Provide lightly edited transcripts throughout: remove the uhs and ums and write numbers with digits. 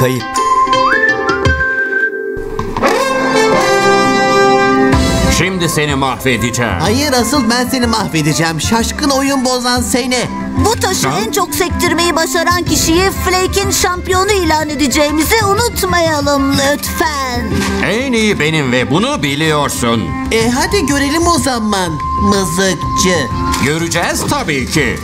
kayıp. Şimdi seni mahvedeceğim. Hayır, asıl ben seni mahvedeceğim. Şaşkın oyun bozan seni. Bu taşı en çok sektirmeyi başaran kişiyi Flake'in şampiyonu ilan edeceğimizi unutmayalım lütfen. En iyi benim ve bunu biliyorsun. Hadi görelim o zaman mızıkçı. Göreceğiz tabii ki.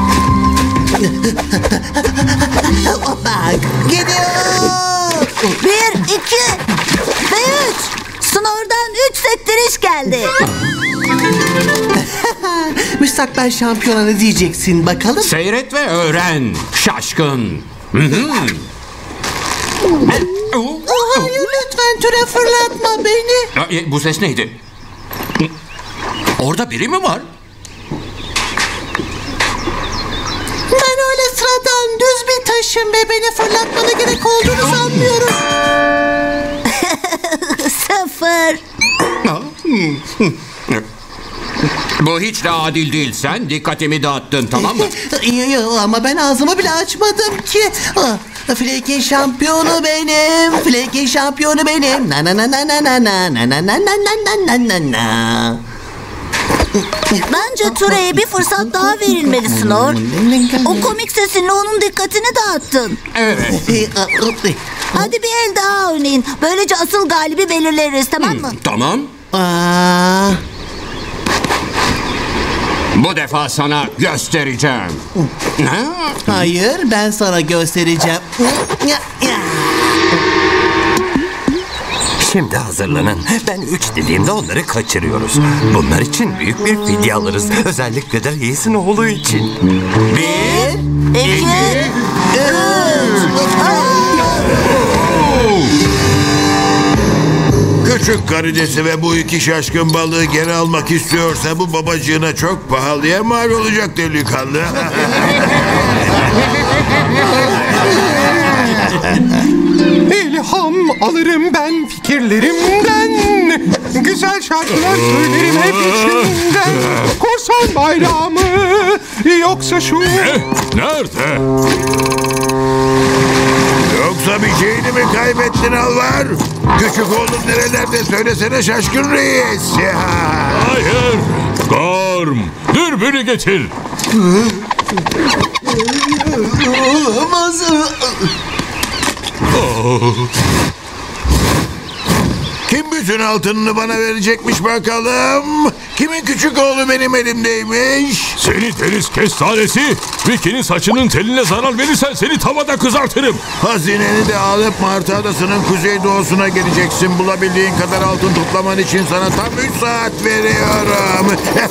Bak, gidiyor. 1, 2 ve 3. Snor'dan 3 sektiriş geldi. Müstakbel şampiyona ne diyeceksin bakalım? Seyret ve öğren şaşkın. Hayır, lütfen türe fırlatma beni. Bu ses neydi? Orada biri mi var? Ben öyle sıradan düz bir taşım ve beni fırlatmana gerek olduğunu sanmıyorum. 0. Bu hiç de adil değil. Sen dikkatimi dağıttın, tamam mı? Ama ben ağzımı bile açmadım ki. Flake'in şampiyonu benim. Flake'in şampiyonu benim. Na na na na na na na na na na na na na na. Bence Ture'ye bir fırsat daha verilmeli Snor. O komik sesinle onun dikkatini dağıttın. Evet. Hadi bir el daha oynayın. Böylece asıl galibi belirleriz, tamam mı? Tamam. Bu defa sana göstereceğim. Hayır, ben sana göstereceğim. Şimdi hazırlanın. Ben 3 dediğimde onları kaçırıyoruz. Bunlar için büyük bir fidye alırız. Özellikle de reisin oğlu için. 1, 2, 3. Küçük karidesi ve bu iki şaşkın balığı geri almak istiyorsa bu babacığına çok pahalıya mal olacak delikanlı. İlham alırım ben fikirlerimden. Güzel şarkılar söylerim hep içimden. Korsan bayrağı mı yoksa şu... Nerede? Yoksa bir şeyini mi kaybettin Alvar? Küçük oğlum nerelerde söylesene şaşkın reis. Hayır. Gorm, dürbünü getir. Olamaz. Kim bütün altınını bana verecekmiş bakalım? Kimin küçük oğlu benim elimdeymiş? Seni deniz kestanesi. Vicky'nin saçının teline zarar verirsen seni tavada kızartırım. Hazineni de alıp Martı Adası'nın kuzeydoğusuna geleceksin. Bulabildiğin kadar altın toplaman için sana tam 3 saat veriyorum.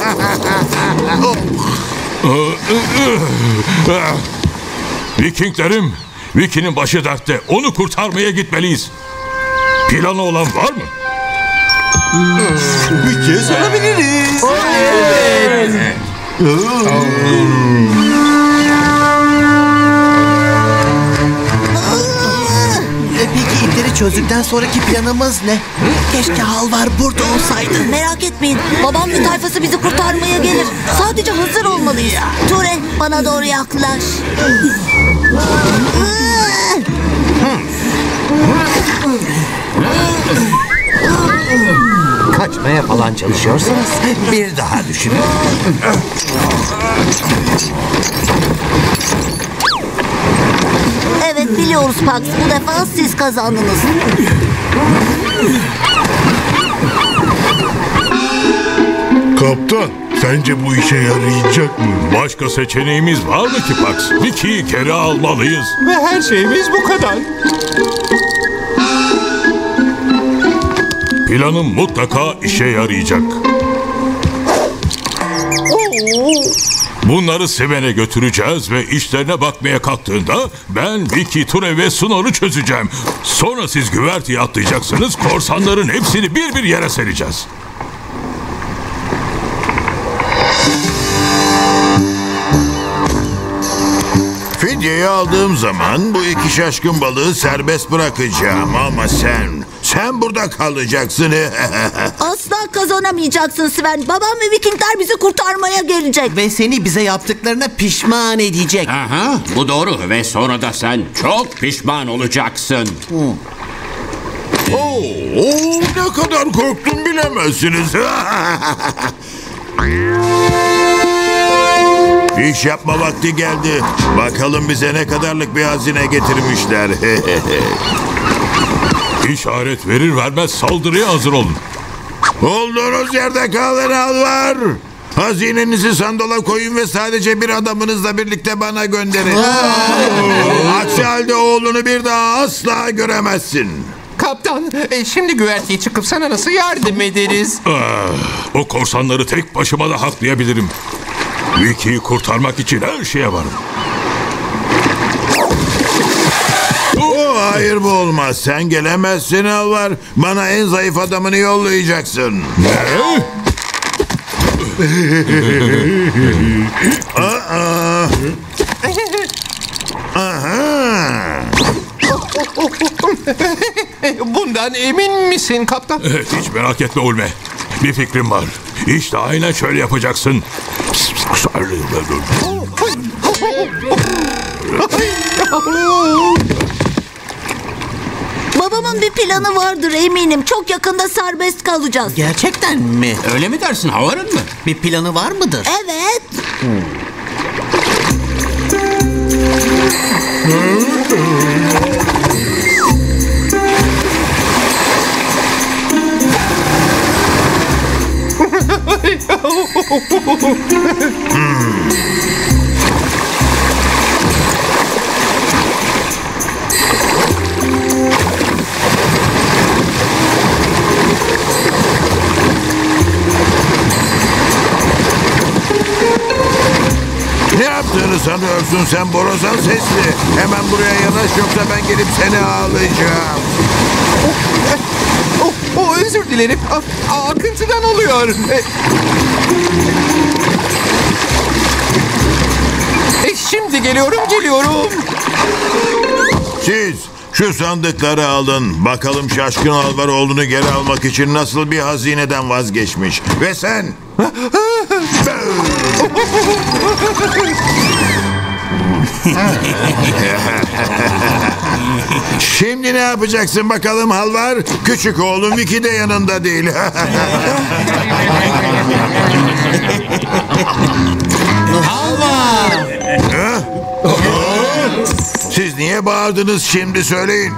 Vikinglerim, Vicky'nin başı dertte. Onu kurtarmaya gitmeliyiz. Planı olan var mı? Bir kez alabiliriz. Evet. Peki ipleri çözdükten sonraki planımız ne? Keşke Alvar burada olsaydı. Merak etmeyin. Babam ve tayfası bizi kurtarmaya gelir. Sadece hazır olmalıyız. Ture, bana doğru yaklaş. Kaçmaya falan çalışıyorsanız bir daha düşünün. Evet, biliyoruz Pax. Bu defa siz kazandınız. Kaptan, sence bu işe yarayacak mı? Başka seçeneğimiz var mı ki Pax? Vicky'yi geri almalıyız. Ve her şeyimiz bu kadar. Planım mutlaka işe yarayacak. Bunları Seven'e götüreceğiz ve işlerine bakmaya kalktığında ben Vicky, Ture ve Snor'u çözeceğim. Sonra siz güverteye atlayacaksınız, korsanların hepsini bir bir yere sereceğiz. Fidyeyi aldığım zaman bu iki şaşkın balığı serbest bırakacağım ama sen Sen burada kalacaksın. Asla kazanamayacaksın Sven. Babam ve Vikingler bizi kurtarmaya gelecek. Ve seni bize yaptıklarına pişman edecek. Aha, bu doğru ve sonra da sen çok pişman olacaksın. Oo, ne kadar korktum bilemezsiniz. İş yapma vakti geldi. Bakalım bize ne kadarlık bir hazine getirmişler. İşaret verir vermez saldırıya hazır olun. Olduğunuz yerde kalın Alvar. Hazinenizi sandola koyun ve sadece bir adamınızla birlikte bana gönderin. Aksi halde oğlunu bir daha asla göremezsin. Kaptan, şimdi güverteye çıkıp sana nasıl yardım ederiz? O korsanları tek başıma da haklayabilirim. Vicky'yi kurtarmak için her şeye varım. Hayır bu olmaz. Sen gelemezsin Alvar. Bana en zayıf adamını yollayacaksın. Ne? Aha. Bundan emin misin kaptan? Evet, hiç merak etme Ulme. Bir fikrim var. İşte aynen şöyle yapacaksın. Babamın bir planı vardır eminim. Çok yakında serbest kalacağız. Gerçekten mi? Öyle mi dersin, havarın mı? Bir planı var mıdır? Evet. Ne yaptığını sanıyorsun sen borazan sesli? Hemen buraya yanaş yoksa ben gelip seni ağlayacağım. Özür dilerim. Akıntıdan oluyor. Şimdi geliyorum. Siz şu sandıkları alın. Bakalım şaşkın Alvaroğlu'nu geri almak için nasıl bir hazineden vazgeçmiş. Ve sen... Şimdi ne yapacaksın bakalım Halvar? Küçük oğlum Vicky de yanında değil. Alvar! Siz niye bağırdınız şimdi söyleyin.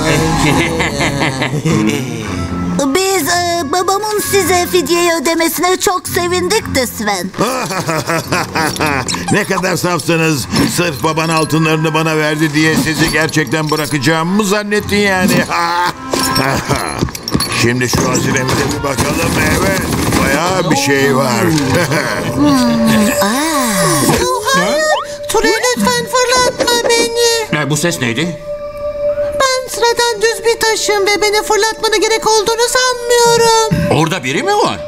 Biz babamın size fidyeyi ödemesine çok sevindik de Sven. Ne kadar safsınız. Sırf baban altınlarını bana verdi diye sizi gerçekten bırakacağımı mı zannettin yani? Şimdi şu hazinemize bir bakalım. Evet, bayağı bir şey var. Hayır! Turi lütfen fırlatma beni. Bu ses neydi? Ben sıradan düz bir taşım ve beni fırlatmana gerek olduğunu sanmıyorum. Orada biri mi var?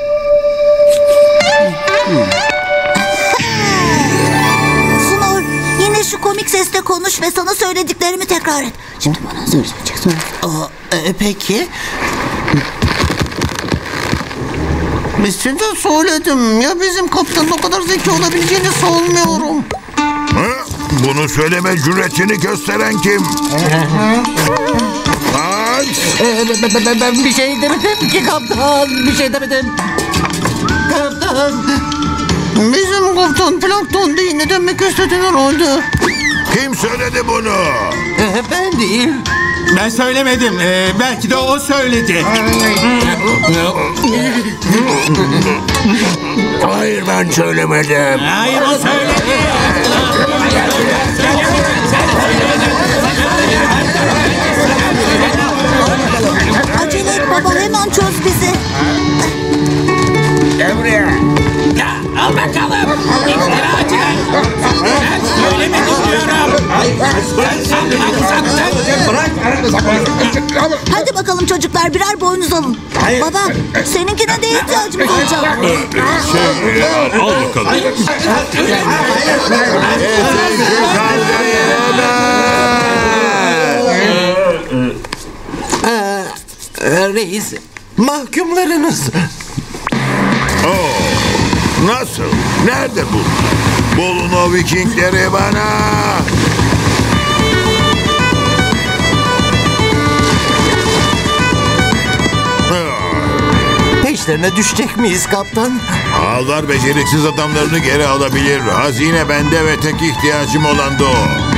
Sunor, yine şu komik sesle konuş ve sana söylediklerimi tekrar et. Şimdi bana söyleyeceksin. Peki. Şimdi söyledim. Ya bizim kaptanın o kadar zeki olabileceğini sanmıyorum. Bunu söyleme cüretini gösteren kim? Ben bir şey demedim ki kaptan. Bir şey demedim. Kaptan. Bizim kaptan plankton değil. Ne demek istedin herhalde? Kim söyledi bunu? Ben değil. Ben söylemedim. Belki de o söyledi. Hayır ben söylemedim. Hayır o söyledi. Acele et baba, hemen çöz bizi. Gel buraya. Ya al bakalım. İftiracı. Ben söylemedim diyorum. Hadi bakalım çocuklar, birer boynuz alın. Baba, seninkine de ihtiyacımız olacak. Al bakalım. Reis, mahkumlarınız. Nasıl? Nerede bu? Bulun o Vikingleri bana. Peşlerine düşecek miyiz kaptan? Ağlar beceriksiz adamlarını geri alabilir. Hazine bende ve tek ihtiyacım olan da o.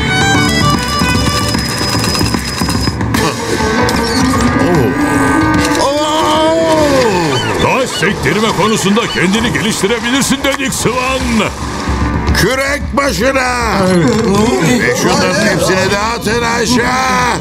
Taş sektirme konusunda kendini geliştirebilirsin dedik Swan. Kürek başına. Ve şunların hepsini de atın aşağı.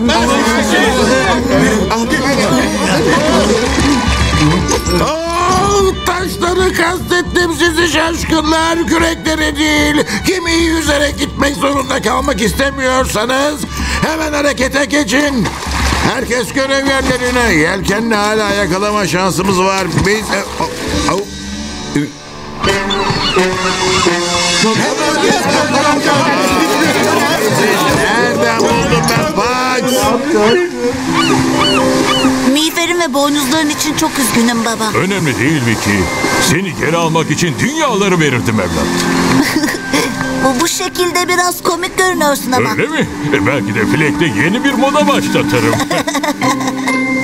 Taşları kastettim sizi şaşkınlar. Kürekleri değil. Gemiyi yüzerek gitmek zorunda kalmak istemiyorsanız hemen harekete geçin. Herkes görev yerlerine. Yelkenle hala yakalama şansımız var. Biz... Nereden buldum ben Pax? Miğferin ve boynuzların için çok üzgünüm baba. Önemli değil Vicky. Seni geri almak için dünyaları verirdim evlat. Bu şekilde biraz komik görünüyorsun ama. Öyle mi? Belki de Fleck'te yeni bir moda başlatırım.